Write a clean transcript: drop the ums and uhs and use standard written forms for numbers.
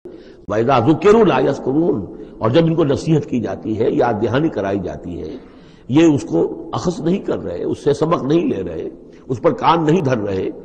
वैदा ज़ुकिरू ला यज़्कुरून, और जब इनको नसीहत की जाती है, याद दहानी कराई जाती है, ये उसको अखज़ नहीं कर रहे, उससे सबक नहीं ले रहे, उस पर कान नहीं धर रहे।